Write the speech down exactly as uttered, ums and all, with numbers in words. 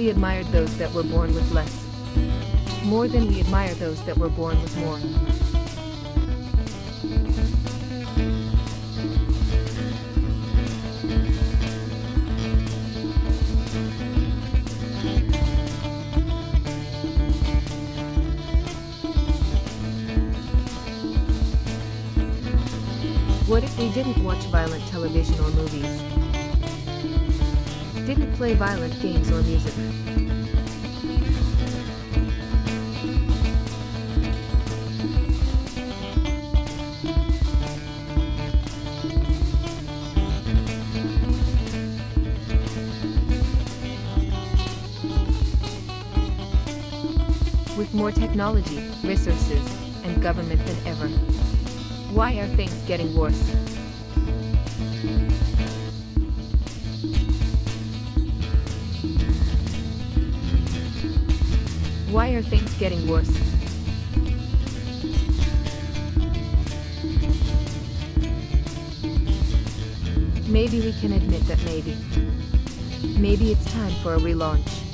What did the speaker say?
We admired those that were born with less, more than we admire those that were born with more. What if we didn't watch violent television or movies? Didn't play violent games or music? With more technology, resources, and government than ever, why are things getting worse? Why are things getting worse? Maybe we can admit that maybe, maybe it's time for a relaunch.